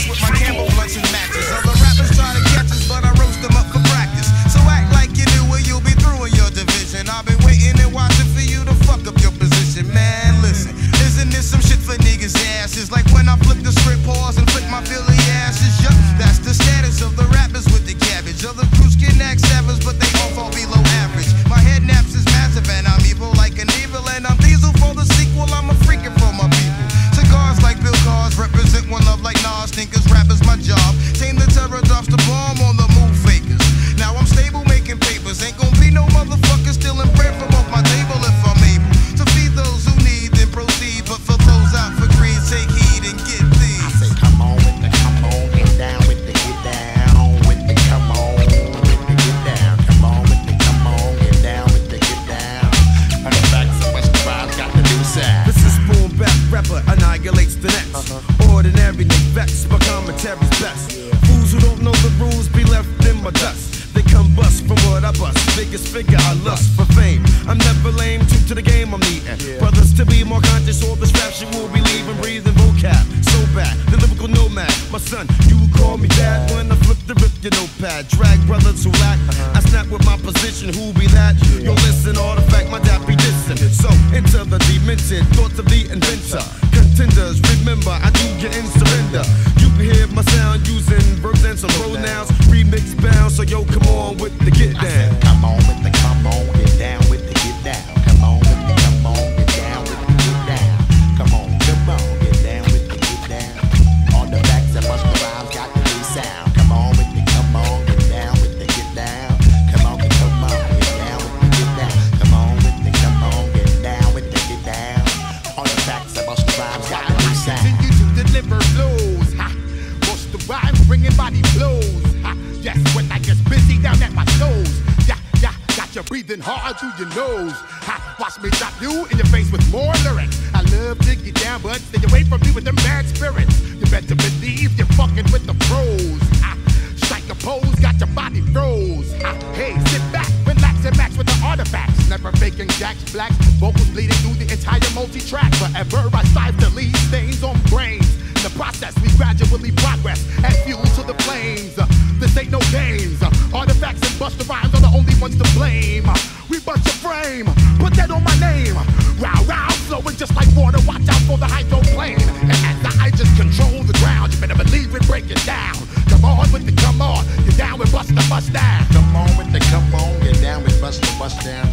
blunts with my Camel blunts and matches. Other rappers try to catch us, but I roast them up for practice. So act like you knew or you'll be through in your division. I've been waiting and watching for you to fuck up your position. Man, listen, isn't this some shit for niggas' asses? Like when I flip the script, pause and flick my Philly asses. Yup, that's the status of the rappers with the cabbage. Other crews can act savage, but they all fall below average. My head naps is massive and I'm evil like an evil. And I'm Diesel for the sequel, I'm a freaking for my people. Cigars like Bill Cars represent one love like Nas. Thinkers, rap is my job. Tame the terror, drops the bomb on the move fakers. Now I'm stable making papers. Ain't gon' be no motherfucker stealing bread from off my table if I'm able to feed those who need, then proceed. But for those out for greed, take heed and get these. I say come on with the come on, get down with the get down with the come on with the get down. Come on with the come on, get down with the get down. On the facts of West Rhymes got the new sound. This is boom bap rapper annihilates the next. Ordinary Nick Vex, my commentary's best. Fools who don't know the rules be left in my dust. They come bust from what I bust. Biggest figure I lust for fame. I'm never lame, true to the game I'm needing. Brothers to be more conscious, all this rap shit will be leaving. Breathing vocab, so bad, the lyrical nomad. My son, you call me dad when I flip the rip your notepad. Drag brothers who lack, I snap with my position, who be that? Yo listen, artifact, my dad be distant. So into the demented, thoughts of the inventor. Contenders, remember, I do get in surrender. You can hear my sound using verbs and some pronouns. Remix bound, so yo, come on with the get down. I said, come on with the come on, get down with the get down. Come on with the come on, get down with the get down. Come on, get down with the get down. On the facts and Busta Rhymes got the new sound. Come on with the come on, get down with the get down. Come on, get down with the get down. Come on with the come on, get down with the get down. On the facts and Busta Rhymes got the new sound. Continue to deliver flows, ha. Busta Rhymes bringing body blows, ha. Yes, when I get busy down at my toes, yeah, got you breathing hard through your nose, ha. Watch me drop you in your face with more lyrics. I love to get down, but stay away from me with them bad spirits. You better believe you're fucking with the pros, ha. Strike a pose, got your body froze, ha. Hey, sit back, relax and max with the artifacts. Never faking jacks, blacks, vocals bleeding through the entire multi-track. Forever I strive to leave stains on brains. In the process, we gradually progress, add fuel to the flames. This ain't no games. Artifacts and Busta Rhymes are the only ones to blame. We bust your frame, put that on my name. Row, flowing just like water. Watch out for the hydroplane. And as I just control the ground, you better believe it, break it down. Come on with the come on, get down with Busta, bust down. Come on with the come on, get down with Busta, bust down.